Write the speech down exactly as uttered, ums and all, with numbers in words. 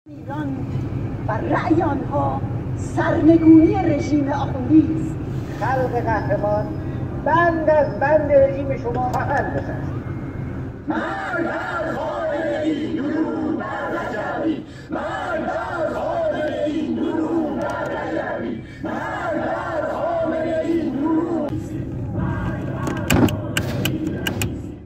ایران و رأی آنها سرنگونی رژیم آخوندی است. خلق قهرمان بند از بند رژیم شما خواهند نشست. مرگ بر خامنه‌ای، درود بر رجبی. مرگ بر خامنه‌ای، درود بر رجبی.